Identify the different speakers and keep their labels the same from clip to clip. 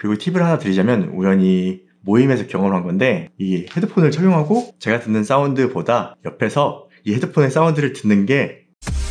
Speaker 1: 그리고 팁을 하나 드리자면 우연히 모임에서 경험을 한 건데, 이 헤드폰을 착용하고 제가 듣는 사운드보다 옆에서 이 헤드폰의 사운드를 듣는 게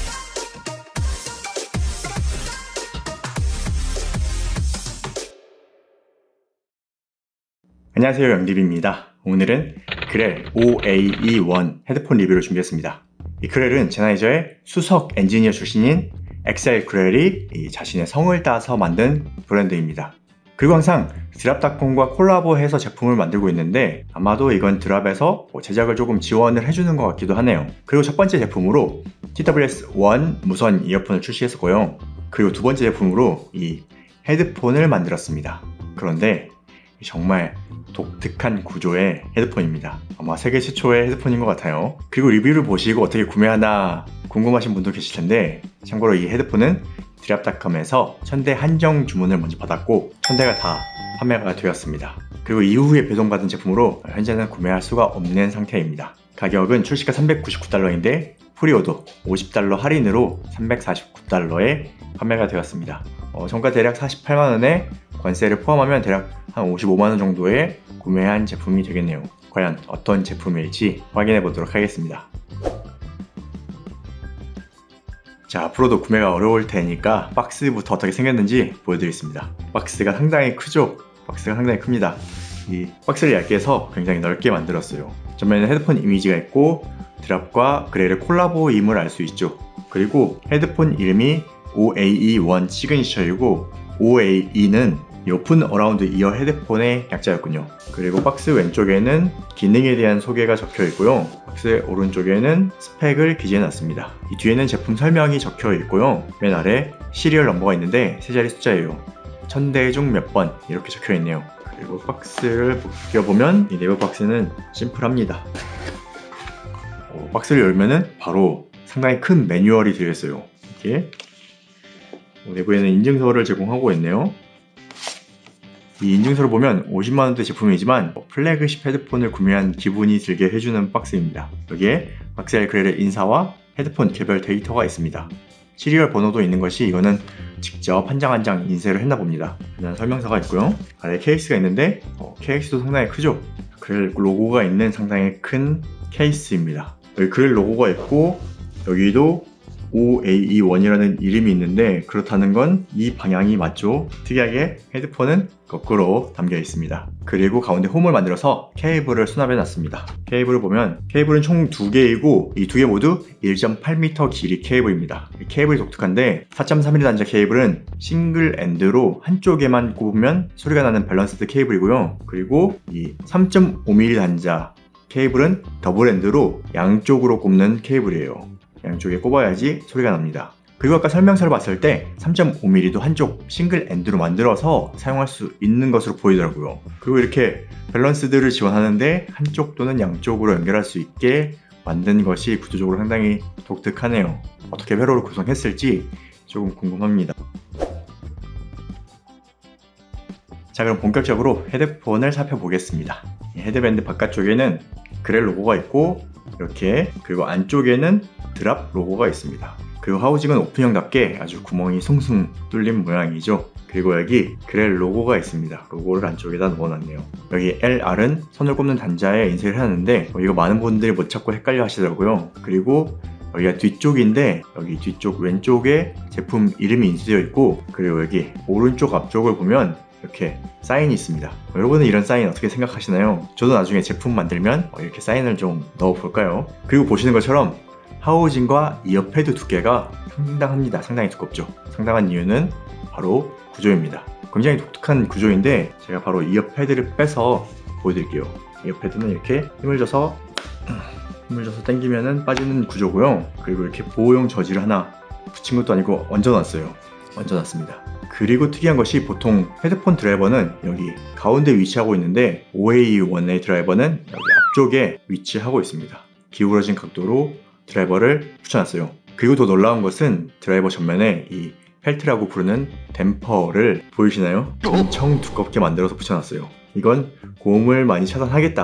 Speaker 1: 안녕하세요, 영립입니다. 오늘은 그렐 OAE1 헤드폰 리뷰를 준비했습니다. 이 그렐은 제나이저의 수석 엔지니어 출신인 엑셀 그렐이 자신의 성을 따서 만든 브랜드입니다. 그리고 항상 드랍닷컴과 콜라보해서 제품을 만들고 있는데, 아마도 이건 드랍에서 제작을 조금 지원을 해주는 것 같기도 하네요. 그리고 첫 번째 제품으로 TWS1 무선 이어폰을 출시했었고요. 그리고 두 번째 제품으로 이 헤드폰을 만들었습니다. 그런데 정말 독특한 구조의 헤드폰입니다. 아마 세계 최초의 헤드폰인 것 같아요. 그리고 리뷰를 보시고 어떻게 구매하나 궁금하신 분도 계실 텐데, 참고로 이 헤드폰은 드랍닷컴에서 1000대 한정 주문을 먼저 받았고 1000대가 다 판매가 되었습니다. 그리고 이후에 배송받은 제품으로 현재는 구매할 수가 없는 상태입니다. 가격은 출시가 $399인데 프리오더 $50 할인으로 $349에 판매가 되었습니다. 정가 대략 48만원에 관세를 포함하면 대략 한 55만원 정도에 구매한 제품이 되겠네요. 과연 어떤 제품일지 확인해 보도록 하겠습니다. 자, 앞으로도 구매가 어려울 테니까 박스부터 어떻게 생겼는지 보여드리겠습니다. 박스가 상당히 크죠? 박스가 상당히 큽니다. 이 박스를 얇게 해서 굉장히 넓게 만들었어요. 전면에는 헤드폰 이미지가 있고 드랍과 그렐의 콜라보임을 알 수 있죠. 그리고 헤드폰 이름이 OAE1 시그니처이고, OAE는 오픈 어라운드 이어 헤드폰의 약자였군요. 그리고 박스 왼쪽에는 기능에 대한 소개가 적혀 있고요. 박스 오른쪽에는 스펙을 기재해 놨습니다. 이 뒤에는 제품 설명이 적혀 있고요. 맨 아래 시리얼 넘버가 있는데 세 자리 숫자예요. 1000대 중 몇 번 이렇게 적혀 있네요. 그리고 박스를 벗겨보면 이 내부 박스는 심플합니다. 박스를 열면은 바로 상당히 큰 매뉴얼이 들어있어요. 이렇게 내부에는 인증서를 제공하고 있네요. 이 인증서를 보면 50만원대 제품이지만 플래그십 헤드폰을 구매한 기분이 들게 해주는 박스입니다. 여기에 엑셀 그렐의 인사와 헤드폰 개별 데이터가 있습니다. 시리얼 번호도 있는 것이, 이거는 직접 한 장 한 장 인쇄를 했나 봅니다. 그냥 설명서가 있고요. 아래 케이스가 있는데 케이스도 상당히 크죠? 그렐 로고가 있는 상당히 큰 케이스입니다. 여기 그렐 로고가 있고 여기도 OAE1이라는 이름이 있는데, 그렇다는 건 이 방향이 맞죠? 특이하게 헤드폰은 거꾸로 담겨 있습니다. 그리고 가운데 홈을 만들어서 케이블을 수납해 놨습니다. 케이블을 보면 케이블은 총 2개이고 이 2개 모두 1.8m 길이 케이블입니다. 이 케이블이 독특한데 4.3mm 단자 케이블은 싱글 엔드로 한쪽에만 꼽으면 소리가 나는 밸런스드 케이블이고요. 그리고 이 3.5mm 단자 케이블은 더블 엔드로 양쪽으로 꼽는 케이블이에요. 양쪽에 꼽아야지 소리가 납니다. 그리고 아까 설명서를 봤을 때 3.5mm도 한쪽 싱글 엔드로 만들어서 사용할 수 있는 것으로 보이더라고요. 그리고 이렇게 밸런스들을 지원하는데 한쪽 또는 양쪽으로 연결할 수 있게 만든 것이 구조적으로 상당히 독특하네요. 어떻게 회로를 구성했을지 조금 궁금합니다. 자, 그럼 본격적으로 헤드폰을 살펴보겠습니다. 헤드밴드 바깥쪽에는 그렐 로고가 있고 이렇게, 그리고 안쪽에는 드랍 로고가 있습니다. 그리고 하우징은 오픈형답게 아주 구멍이 숭숭 뚫린 모양이죠. 그리고 여기 그렐 로고가 있습니다. 로고를 안쪽에다 넣어놨네요. 여기 LR은 선을 꼽는 단자에 인쇄를 해놨는데 이거 많은 분들이 못 찾고 헷갈려 하시더라고요. 그리고 여기가 뒤쪽인데 여기 뒤쪽 왼쪽에 제품 이름이 인쇄되어 있고, 그리고 여기 오른쪽 앞쪽을 보면 이렇게 사인이 있습니다. 여러분은 이런 사인 어떻게 생각하시나요? 저도 나중에 제품 만들면 이렇게 사인을 좀 넣어볼까요? 그리고 보시는 것처럼 하우징과 이어패드 두께가 상당합니다. 상당히 두껍죠. 상당한 이유는 바로 구조입니다. 굉장히 독특한 구조인데 제가 바로 이어패드를 빼서 보여드릴게요. 이어패드는 이렇게 힘을 줘서 당기면은 빠지는 구조고요. 그리고 이렇게 보호용 저지를 하나 붙인 것도 아니고 얹어놨어요. 얹어놨습니다. 그리고 특이한 것이, 보통 헤드폰 드라이버는 여기 가운데 위치하고 있는데 OAE1의 드라이버는 여기 앞쪽에 위치하고 있습니다. 기울어진 각도로 드라이버를 붙여놨어요. 그리고 더 놀라운 것은 드라이버 전면에 이 펠트라고 부르는 댐퍼를 보이시나요? 엄청 두껍게 만들어서 붙여놨어요. 이건 고음을 많이 차단하겠다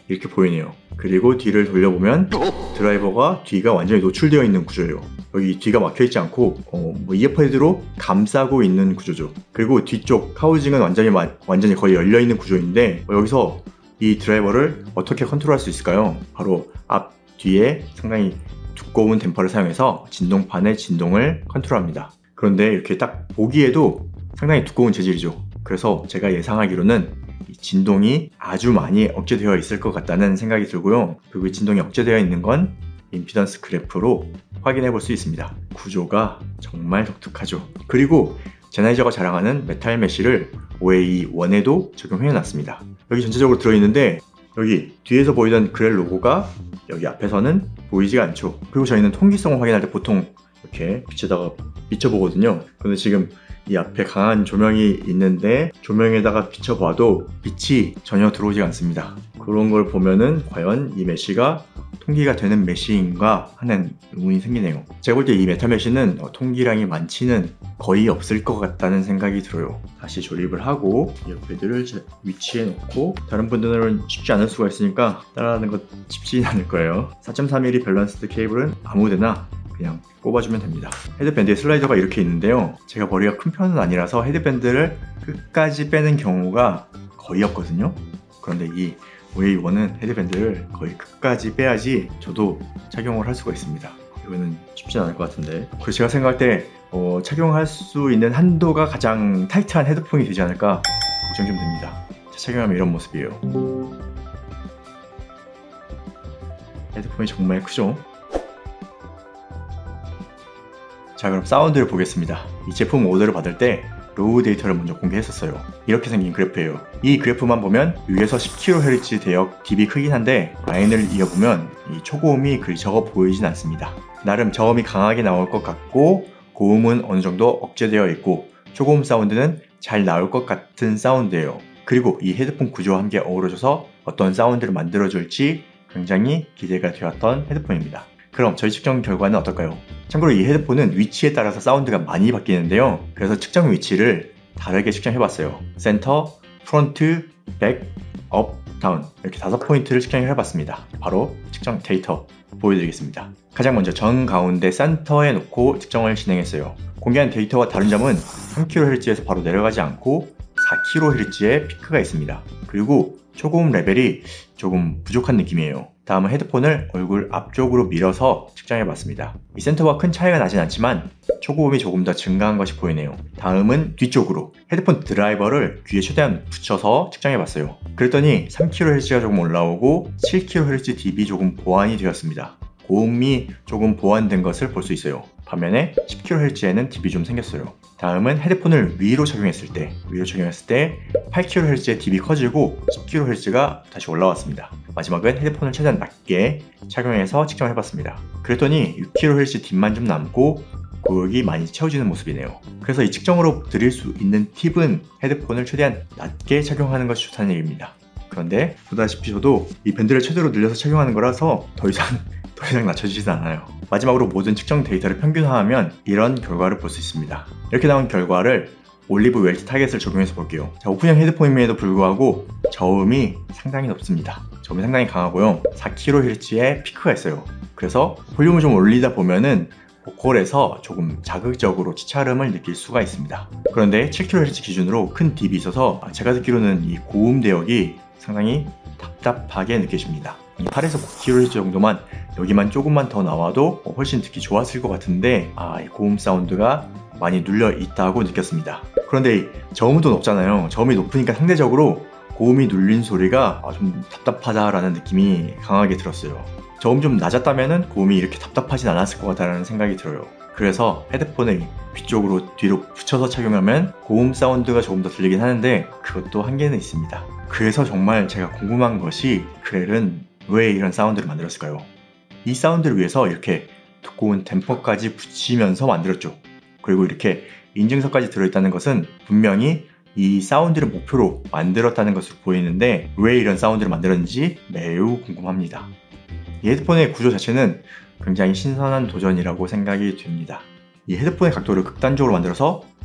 Speaker 1: 이렇게 보이네요. 그리고 뒤를 돌려보면 드라이버가 뒤가 완전히 노출되어 있는 구조예요. 여기 뒤가 막혀있지 않고 이어패드로 감싸고 있는 구조죠. 그리고 뒤쪽 하우징은 완전히 거의 열려있는 구조인데 여기서 이 드라이버를 어떻게 컨트롤할 수 있을까요? 바로 앞, 뒤에 상당히 두꺼운 댐퍼를 사용해서 진동판의 진동을 컨트롤합니다. 그런데 이렇게 딱 보기에도 상당히 두꺼운 재질이죠. 그래서 제가 예상하기로는 이 진동이 아주 많이 억제되어 있을 것 같다는 생각이 들고요. 그리고 이 진동이 억제되어 있는 건 임피던스 그래프로 확인해 볼 수 있습니다. 구조가 정말 독특하죠. 그리고 제나이저가 자랑하는 메탈 메쉬를 OA1에도 적용해 놨습니다. 여기 전체적으로 들어있는데 여기 뒤에서 보이던 그렐 로고가 여기 앞에서는 보이지가 않죠. 그리고 저희는 통기성을 확인할 때 보통 이렇게 빛에다가 비춰보거든요. 근데 지금 이 앞에 강한 조명이 있는데 조명에다가 비춰봐도 빛이 전혀 들어오지 않습니다. 그런 걸 보면은 과연 이 메쉬가 통기가 되는 메쉬인가 하는 의문이 생기네요. 제가 볼 때 이 메탈 메쉬는 통기량이 많지는 거의 없을 것 같다는 생각이 들어요. 다시 조립을 하고 이어패드를 위치해 놓고 다른 분들은 쉽지 않을 수가 있으니까 따라하는 것 쉽지 않을 거예요. 4.3mm 밸런스드 케이블은 아무데나 그냥 꼽아주면 됩니다. 헤드밴드에 슬라이더가 이렇게 있는데요. 제가 머리가 큰 편은 아니라서 헤드밴드를 끝까지 빼는 경우가 거의 없거든요. 그런데 이 OA1은 헤드밴드를 거의 끝까지 빼야지 저도 착용을 할 수가 있습니다. 이거는 쉽지 않을 것 같은데. 그래서 제가 생각할 때 착용할 수 있는 한도가 가장 타이트한 헤드폰이 되지 않을까 걱정 좀 됩니다. 착용하면 이런 모습이에요. 헤드폰이 정말 크죠? 자, 그럼 사운드를 보겠습니다. 이 제품 오더를 받을 때 로우 데이터를 먼저 공개했었어요. 이렇게 생긴 그래프예요. 이 그래프만 보면 6에서 10kHz 대역 dB 크긴 한데 라인을 이어보면 이 초고음이 그리 적어 보이진 않습니다. 나름 저음이 강하게 나올 것 같고 고음은 어느 정도 억제되어 있고 초고음 사운드는 잘 나올 것 같은 사운드예요. 그리고 이 헤드폰 구조와 함께 어우러져서 어떤 사운드를 만들어줄지 굉장히 기대가 되었던 헤드폰입니다. 그럼 저희 측정 결과는 어떨까요? 참고로 이 헤드폰은 위치에 따라서 사운드가 많이 바뀌는데요. 그래서 측정 위치를 다르게 측정해봤어요. 센터, 프론트, 백, 업, 다운 이렇게 5포인트를 측정해봤습니다. 바로 측정 데이터 보여드리겠습니다. 가장 먼저 정 가운데 센터에 놓고 측정을 진행했어요. 공개한 데이터와 다른 점은 3kHz에서 바로 내려가지 않고 4kHz의 피크가 있습니다. 그리고 초고음 레벨이 조금 부족한 느낌이에요. 다음은 헤드폰을 얼굴 앞쪽으로 밀어서 측정해봤습니다. 이 센터와 큰 차이가 나진 않지만 초고음이 조금 더 증가한 것이 보이네요. 다음은 뒤쪽으로 헤드폰 드라이버를 귀에 최대한 붙여서 측정해봤어요. 그랬더니 3kHz가 조금 올라오고 7kHz dB 조금 보완이 되었습니다. 고음이 조금 보완된 것을 볼 수 있어요. 반면에 10kHz에는 dB 좀 생겼어요. 다음은 헤드폰을 위로 적용했을 때 8kHz의 dB 커지고 10kHz가 다시 올라왔습니다. 마지막은 헤드폰을 최대한 낮게 착용해서 측정해봤습니다. 그랬더니 6kHz 딥만 좀 남고 고역이 많이 채워지는 모습이네요. 그래서 이 측정으로 드릴 수 있는 팁은 헤드폰을 최대한 낮게 착용하는 것이 좋다는 얘기입니다. 그런데 보다시피 저도 이 밴드를 최대로 늘려서 착용하는 거라서 더 이상 낮춰지지 않아요. 마지막으로 모든 측정 데이터를 평균화하면 이런 결과를 볼 수 있습니다. 이렇게 나온 결과를 올리브 웰트 타겟을 적용해서 볼게요. 자, 오픈형 헤드폰임에도 불구하고 저음이 상당히 높습니다. 저음이 상당히 강하고요. 4kHz의 피크가 있어요. 그래서 볼륨을 좀 올리다 보면은 보컬에서 조금 자극적으로 치차름을 느낄 수가 있습니다. 그런데 7kHz 기준으로 큰 딥이 있어서 제가 듣기로는 이 고음 대역이 상당히 답답하게 느껴집니다. 8에서 9kHz 정도만 여기만 조금만 더 나와도 훨씬 듣기 좋았을 것 같은데 이 고음 사운드가 많이 눌려 있다고 느꼈습니다. 그런데 저음도 높잖아요. 저음이 높으니까 상대적으로 고음이 눌린 소리가 좀 답답하다라는 느낌이 강하게 들었어요. 저음 좀 낮았다면 고음이 이렇게 답답하진 않았을 것 같다는 생각이 들어요. 그래서 헤드폰을 귀 쪽으로 뒤로 붙여서 착용하면 고음 사운드가 조금 더 들리긴 하는데 그것도 한계는 있습니다. 그래서 정말 제가 궁금한 것이 그렐은 왜 이런 사운드를 만들었을까요? 이 사운드를 위해서 이렇게 두꺼운 댐퍼까지 붙이면서 만들었죠. 그리고 이렇게 인증서까지 들어있다는 것은 분명히 이 사운드를 목표로 만들었다는 것으로 보이는데 왜 이런 사운드를 만들었는지 매우 궁금합니다. 이 헤드폰의 구조 자체는 굉장히 신선한 도전이라고 생각이 됩니다. 이 헤드폰의 각도를 극단적으로 만들어서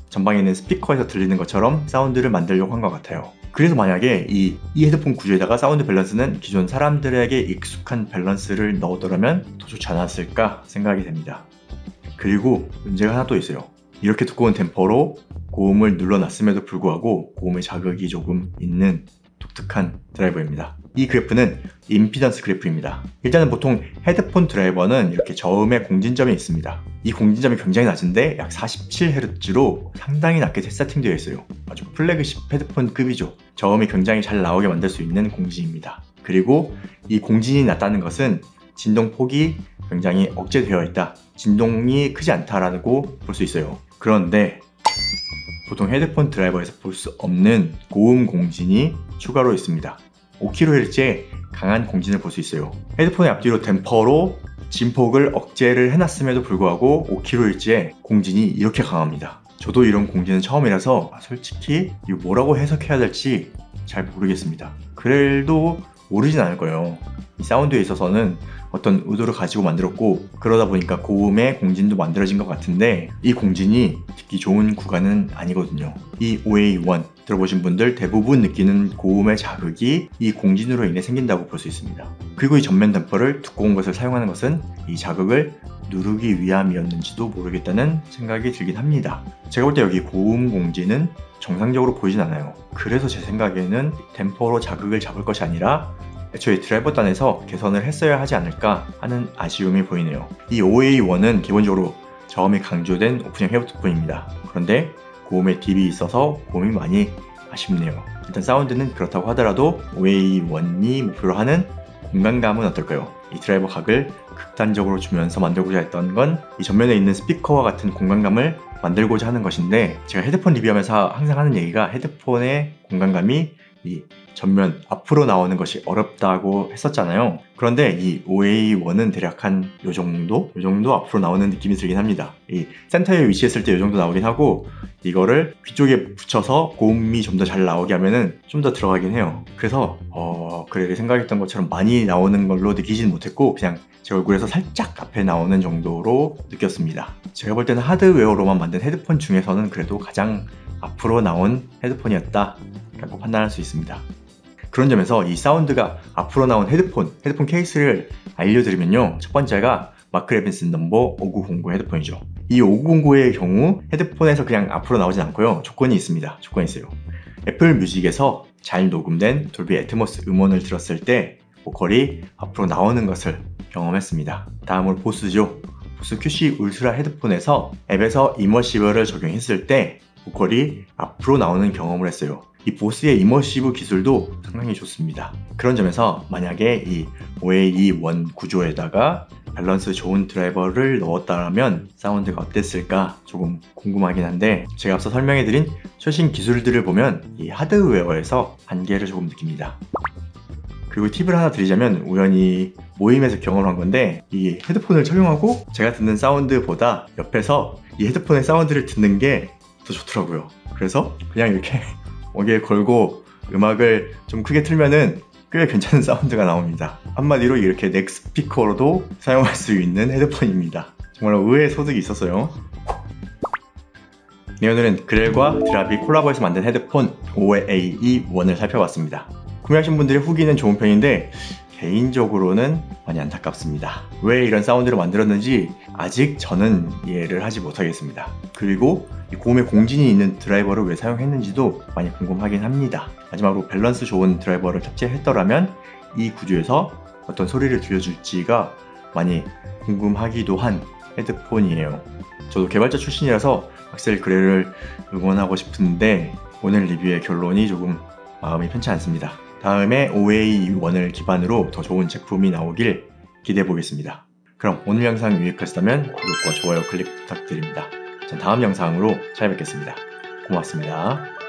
Speaker 1: 전방에 있는 스피커에서 들리는 것처럼 사운드를 만들려고 한 것 같아요. 그래서 만약에 이 헤드폰 구조에다가 사운드 밸런스는 기존 사람들에게 익숙한 밸런스를 넣었더라면 더 좋지 않았을까 생각이 됩니다. 그리고 문제가 하나 또 있어요. 이렇게 두꺼운 댐퍼로 고음을 눌러놨음에도 불구하고 고음의 자극이 조금 있는 독특한 드라이버입니다. 이 그래프는 임피던스 그래프입니다. 일단은 보통 헤드폰 드라이버는 이렇게 저음의 공진점이 있습니다. 이 공진점이 굉장히 낮은데 약 47Hz로 상당히 낮게 세팅되어 있어요. 아주 플래그십 헤드폰급이죠. 저음이 굉장히 잘 나오게 만들 수 있는 공진입니다. 그리고 이 공진이 낮다는 것은 진동폭이 굉장히 억제되어 있다, 진동이 크지 않다라고 볼 수 있어요. 그런데 보통 헤드폰 드라이버에서 볼 수 없는 고음 공진이 추가로 있습니다. 5kHz의 강한 공진을 볼 수 있어요. 헤드폰의 앞뒤로 댐퍼로 진폭을 억제를 해놨음에도 불구하고 5kHz의 공진이 이렇게 강합니다. 저도 이런 공진은 처음이라서 솔직히 이거 뭐라고 해석해야 될지 잘 모르겠습니다. 그래도 모르진 않을 거예요. 이 사운드에 있어서는 어떤 의도를 가지고 만들었고, 그러다 보니까 고음의 공진도 만들어진 것 같은데 이 공진이 듣기 좋은 구간은 아니거든요. 이 OA1 들어보신 분들 대부분 느끼는 고음의 자극이 이 공진으로 인해 생긴다고 볼 수 있습니다. 그리고 이 전면 댐퍼를 두꺼운 것을 사용하는 것은 이 자극을 누르기 위함이었는지도 모르겠다는 생각이 들긴 합니다. 제가 볼 때 여기 고음 공진은 정상적으로 보이진 않아요. 그래서 제 생각에는 댐퍼로 자극을 잡을 것이 아니라 애초에 드라이버 단에서 개선을 했어야 하지 않을까 하는 아쉬움이 보이네요. 이 OA1은 기본적으로 저음이 강조된 오픈형 헤드폰입니다. 그런데 고음에 딥이 있어서 고음이 많이 아쉽네요. 일단 사운드는 그렇다고 하더라도 OA1이 목표로 하는 공간감은 어떨까요? 이 드라이버 각을 극단적으로 주면서 만들고자 했던 건 이 전면에 있는 스피커와 같은 공간감을 만들고자 하는 것인데, 제가 헤드폰 리뷰하면서 항상 하는 얘기가 헤드폰의 공간감이 이 전면 앞으로 나오는 것이 어렵다고 했었잖아요. 그런데 이 OA1은 대략 한 요 정도 앞으로 나오는 느낌이 들긴 합니다. 이 센터에 위치했을 때 요 정도 나오긴 하고, 이거를 귀 쪽에 붙여서 고음이 좀 더 잘 나오게 하면은 좀 더 들어가긴 해요. 그래서 그래 생각했던 것처럼 많이 나오는 걸로 느끼지는 못했고, 그냥 제 얼굴에서 살짝 앞에 나오는 정도로 느꼈습니다. 제가 볼 때는 하드웨어로만 만든 헤드폰 중에서는 그래도 가장 앞으로 나온 헤드폰이었다 라고 판단할 수 있습니다. 그런 점에서 이 사운드가 앞으로 나온 헤드폰 케이스를 알려드리면요, 첫 번째가 마크 레빈슨 넘버 5909 헤드폰이죠. 이 5909의 경우 헤드폰에서 그냥 앞으로 나오진 않고요, 조건이 있습니다. 조건이 있어요. 애플 뮤직에서 잘 녹음된 돌비 애트모스 음원을 들었을 때 보컬이 앞으로 나오는 것을 경험했습니다. 다음으로 보스죠. 보스 QC 울트라 헤드폰에서 앱에서 이머시브를 적용했을 때 보컬이 앞으로 나오는 경험을 했어요. 이 보스의 이머시브 기술도 상당히 좋습니다. 그런 점에서 만약에 이 OA1 구조에다가 밸런스 좋은 드라이버를 넣었다면 사운드가 어땠을까 조금 궁금하긴 한데, 제가 앞서 설명해드린 최신 기술들을 보면 이 하드웨어에서 한계를 조금 느낍니다. 그리고 팁을 하나 드리자면, 우연히 모임에서 경험한 건데, 이 헤드폰을 착용하고 제가 듣는 사운드보다 옆에서 이 헤드폰의 사운드를 듣는 게 더 좋더라고요. 그래서 그냥 이렇게 어깨에 걸고 음악을 좀 크게 틀면은 꽤 괜찮은 사운드가 나옵니다. 한마디로 이렇게 넥 스피커로도 사용할 수 있는 헤드폰입니다. 정말 의외의 소득이 있었어요. 네, 오늘은 그렐과 드랍이 콜라보해서 만든 헤드폰 OA1을 살펴봤습니다. 구매하신 분들의 후기는 좋은 편인데 개인적으로는 많이 안타깝습니다. 왜 이런 사운드를 만들었는지 아직 저는 이해를 하지 못하겠습니다. 그리고 이 고음의 공진이 있는 드라이버를 왜 사용했는지도 많이 궁금하긴 합니다. 마지막으로 밸런스 좋은 드라이버를 탑재했더라면 이 구조에서 어떤 소리를 들려줄지가 많이 궁금하기도 한 헤드폰이에요. 저도 개발자 출신이라서 악셀 그레를 응원하고 싶은데 오늘 리뷰의 결론이 조금 마음이 편치 않습니다. 다음에 OA1을 기반으로 더 좋은 제품이 나오길 기대해 보겠습니다. 그럼 오늘 영상 유익하셨다면 구독과 좋아요 클릭 부탁드립니다. 전 다음 영상으로 찾아뵙겠습니다. 고맙습니다.